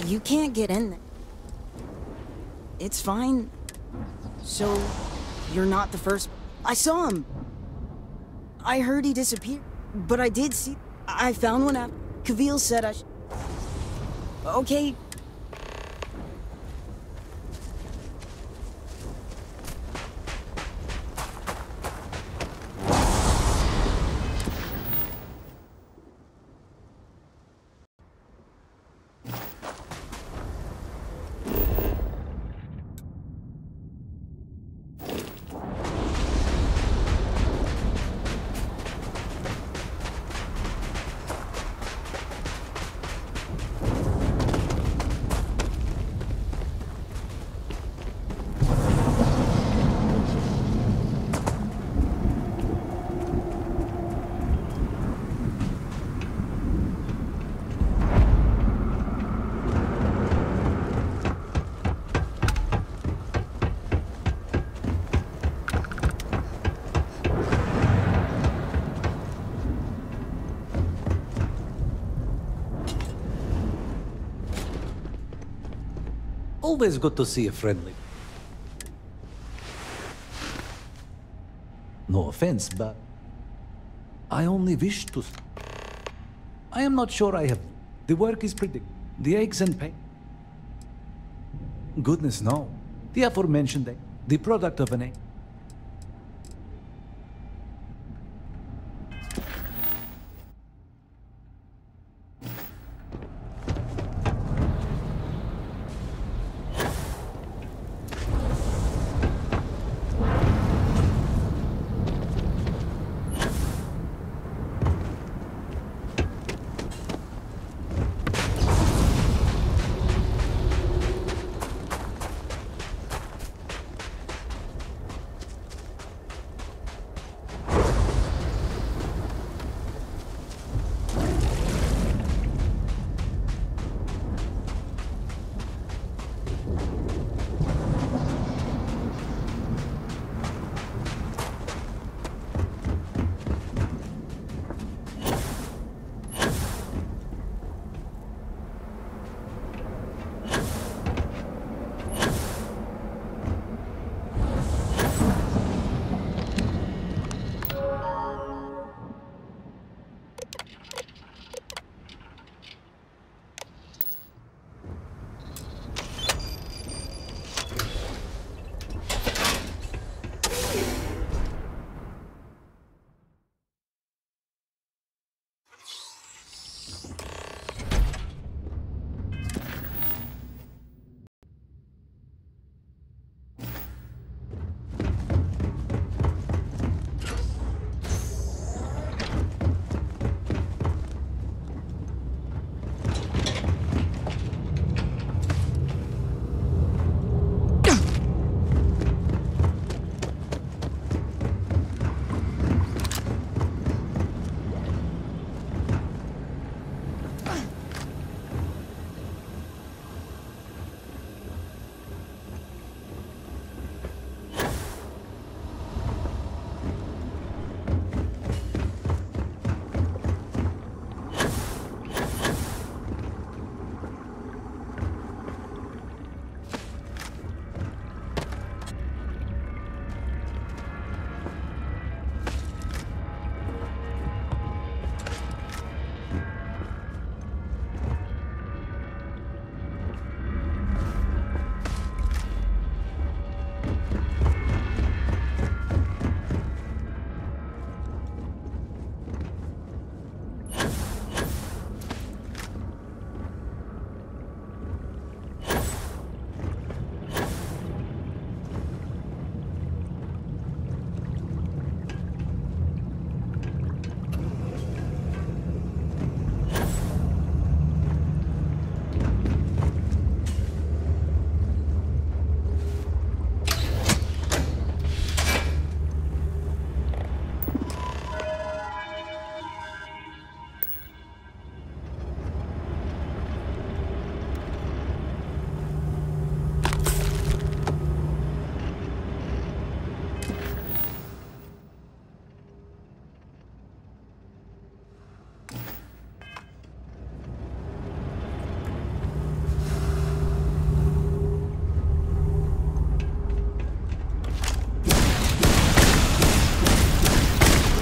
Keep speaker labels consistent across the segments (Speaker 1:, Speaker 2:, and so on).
Speaker 1: You can't get in there. It's fine. So, you're not the first. I saw him. I heard he disappeared, but I did see. I found one after. Kavil said I. Okay.
Speaker 2: Always good to see a friendly. No offense, but I only wish to. I am not sure I have. The work is pretty. The aches and pain. Goodness, no. The aforementioned egg, the product of an egg.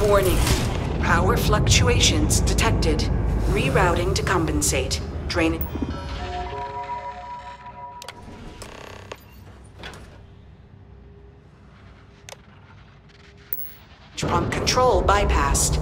Speaker 3: Warning. Power fluctuations detected. Rerouting to compensate. Draining. Control bypassed.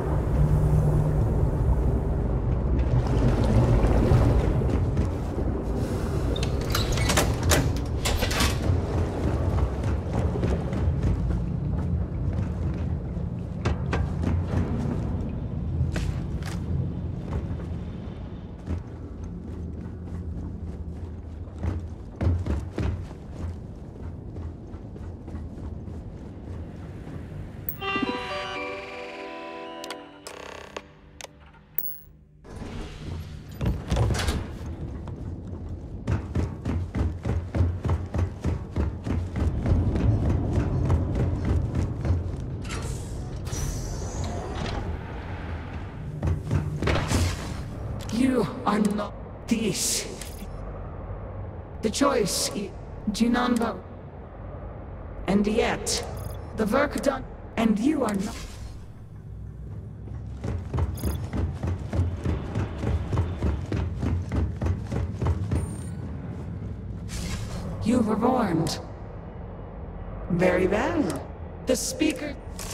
Speaker 4: You are not this. The choice is Jinanbo. And yet, the work done, and you are not. You were warned. Very well. The speaker...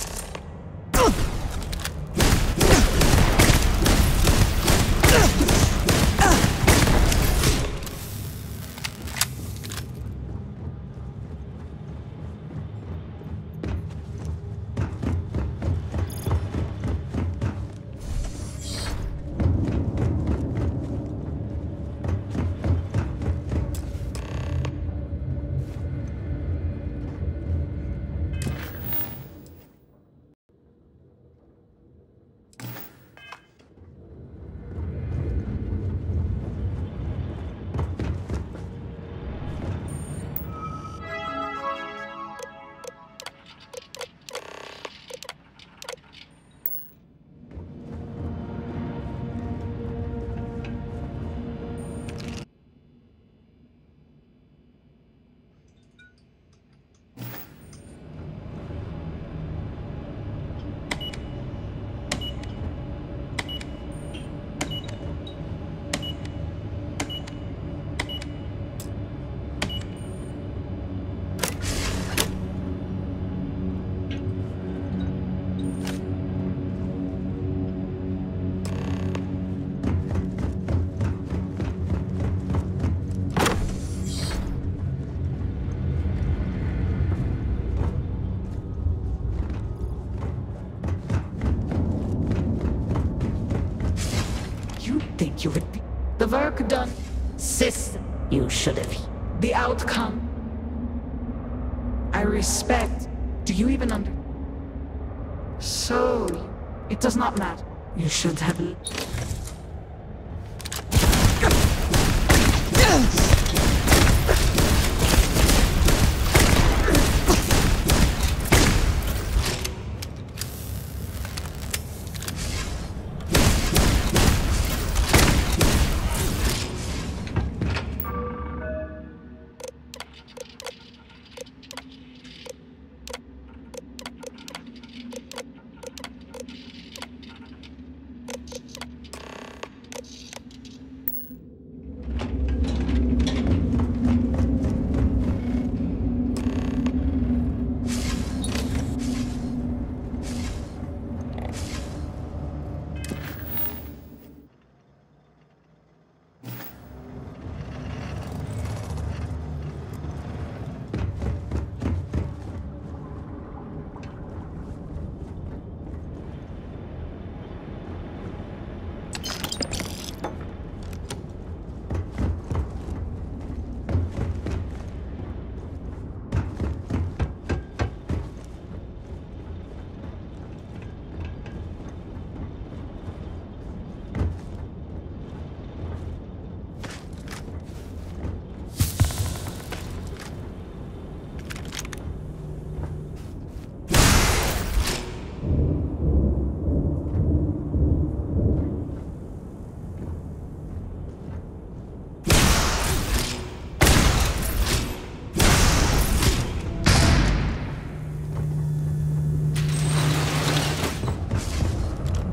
Speaker 4: Think you would be the work done, system you should have. The outcome I respect. Do you even under? So it does not matter. You should have.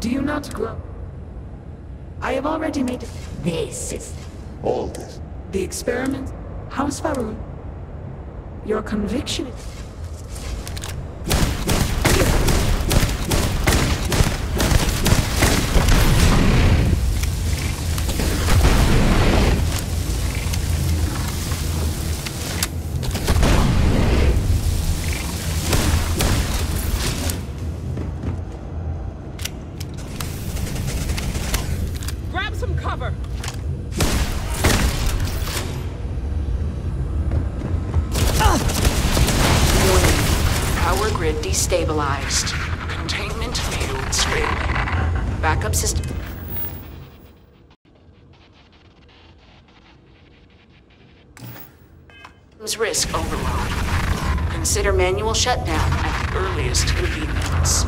Speaker 4: Do you not grow? I have already made this is
Speaker 5: All this.
Speaker 4: the experiment. House Farouk. Your conviction is...
Speaker 6: Grab some cover!
Speaker 3: Warning. Power grid destabilized. Containment fields failing. Backup system. Risk overload. Consider manual shutdown at the earliest convenience.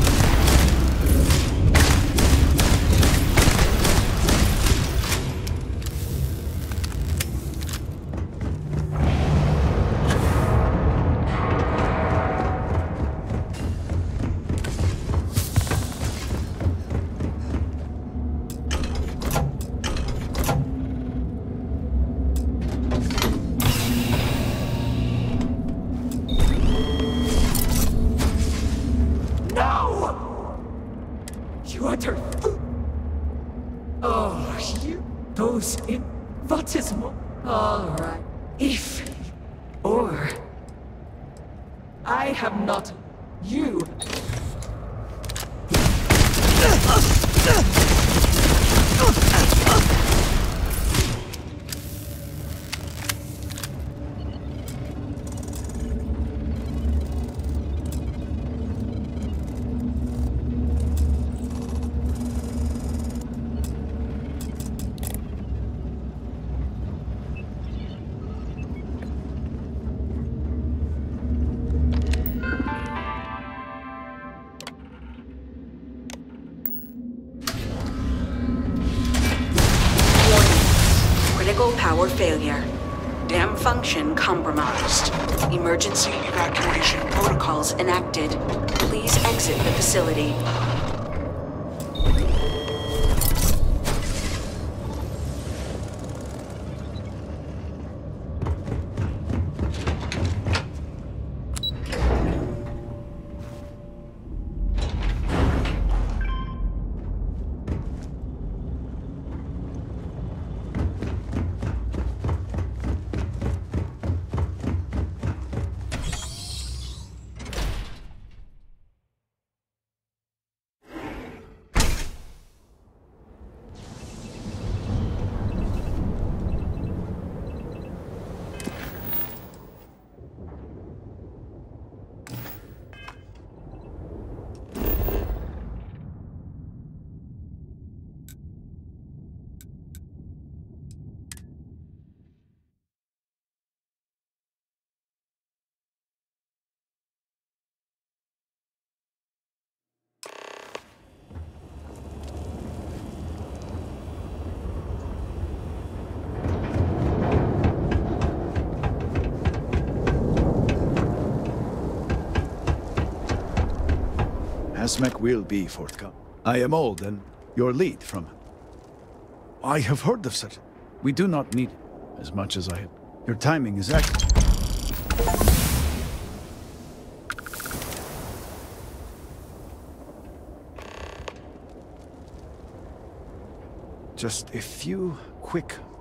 Speaker 4: You utter... Oh, you... Those infatismal... Alright. If... Or... I have not... You...
Speaker 3: Critical power failure. Dam function compromised. Emergency evacuation protocols enacted. Please exit the facility.
Speaker 7: Asmec will be forthcoming. I am old and your lead from... I have heard of such... We do not need it as much as I have. Your timing is excellent. Just a few quick